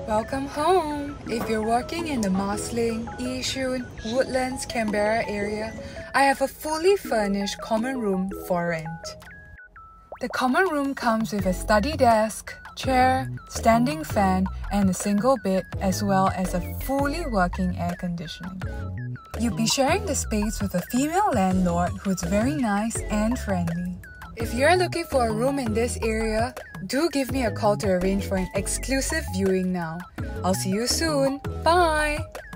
Welcome home! If you're working in the Marsiling, Yishun, Woodlands, Canberra area, I have a fully furnished common room for rent. The common room comes with a study desk, chair, standing fan, and a single bed, as well as a fully working air conditioning. You'll be sharing the space with a female landlord who's very nice and friendly. If you're looking for a room in this area, do give me a call to arrange for an exclusive viewing now. I'll see you soon. Bye!